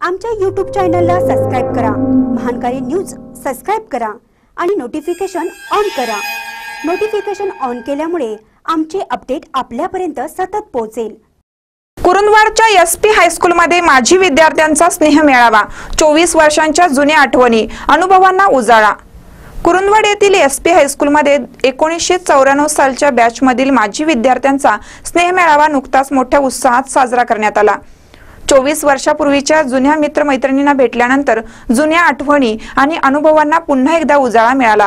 आमच्या YouTube चॅनलला subscribe करा, महानकारी न्यूज सबस्क्राइब करा आणि नोटिफिकेशन ऑन करा। नोटिफिकेशन ऑन केल्यामुळे आमचे अपडेट आपल्यापर्यंत सतत पोहोचेल। कुरुंदवाडच्या SP हायस्कूलमध्ये माजी विद्यार्थ्यांचा स्नेह मेळावा, 24 वर्षांच्या जुन्या आठवणी, अनुभवांना उजाळा। कुरुंदवाड येथील SP हायस्कूलमध्ये 1994 सालच्या बॅचमधील माजी विद्यार्थ्यांचा स्नेह मेळावा नुकताच मोठ्या उत्साहात साजरा करण्यात आला। 24 वर्षापूर्वीच्या जुन्या मित्रमैत्रिणींना भेटल्यानंतर जुन्या आठवणी आणि अनुभवांना पुन्हा एकदा उजाळा मिळाला।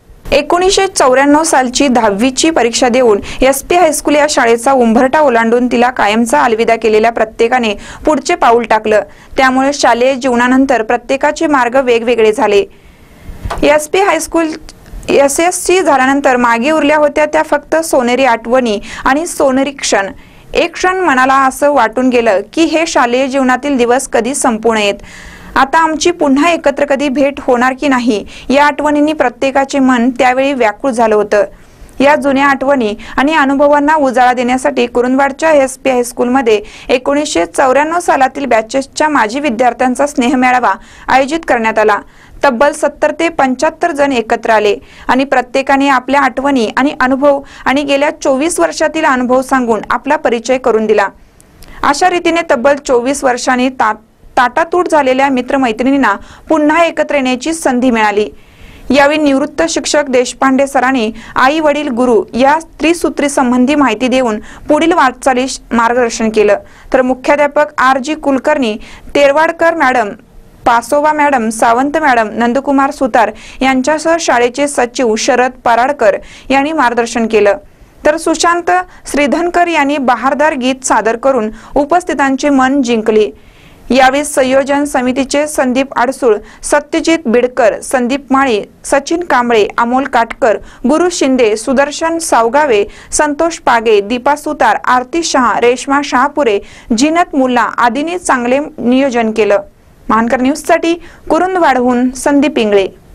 1994 सालची 10वीची परीक्षा देऊन SP हायस्कूल या शाळेचा उंबरठा ओलांडून तिला कायमचा अलविदा केलेल्या प्रत्येकाने पुढचे पाऊल टाकलं। त्यामुळे शालेय जीवनानंतर प्रत्येकाचे मार्ग वेगवेगळे झाले। SP हायस्कूल SSC झाल्यानंतर मागे उरल्या होत्या त्या फक्त सोनेरी आठवणी आणि सोनेरी क्षण। एक क्षण मनाला असं वाटून गेलं की हे शालेय जीवनातील दिवस कधी संपू नयेत। आता आमची पुन्हा एकत्र कधी भेट होणार की नाही या आठवणींनी प्रत्येकाचे मन त्यावेळी व्याकुळ झालं होतं। या जुन्या आठवणी आणि अनुभवांना उजाळा देण्यासाठी कुरुंदवाडच्या SP हायस्कूलमध्ये 1994 सालातील बॅचेसच्या माजी विद्यार्थ्यांचा स्नेह मेळावा आयोजित करण्यात आला। तब्बल 70 ते 75 जण एकत्र आले आणि प्रत्येकाने आपल्या आठवणी आणि अनुभव आणि गेल्या 24 वर्षातील अनुभव सांगून आपला परिचय करून दिला। अशा रीतीने तब्बल 24 वर्षांनी ताटातूट झालेल्या मित्रमैत्रिणींना पुन्हा एकत्र येण्याची संधी मिळाली। यावेळी निवृत्त शिक्षक देशपांडे सरांनी आई वडील गुरु या त्रिसूत्री संबंधी माहिती देऊन पुढील वाटचालीस मार्गदर्शन केलं। तर मुख्याध्यापक RG Kulkarni, Terwadkar madam, Pasova madam, Sawant madam, Nandkumar Sutar यांच्यासह शाळेचे सचिव शरद पराडकर यांनी मार्गदर्शन केलं। तर सुशांत श्रीधनकर यांनी बहारदार गीत सादर करून उपस्थितांचे मन जिंकले। यावेळी संयोजन समितीचे संदीप आडसूळ, सत्यजित बिडकर, संदीप माळे, सचिन कांबळे, अमोल काटकर, गुरु शिंदे, सुदर्शन सावगावे, संतोष पागे, दीपा सुतार, आरती शहा, रेश्मा शहापुरे, जिनत मुल्ला आदींनी चांगले नियोजन केलं। महानकर न्यूज साठी कुरुंदवाडहून संदीप इंगळे।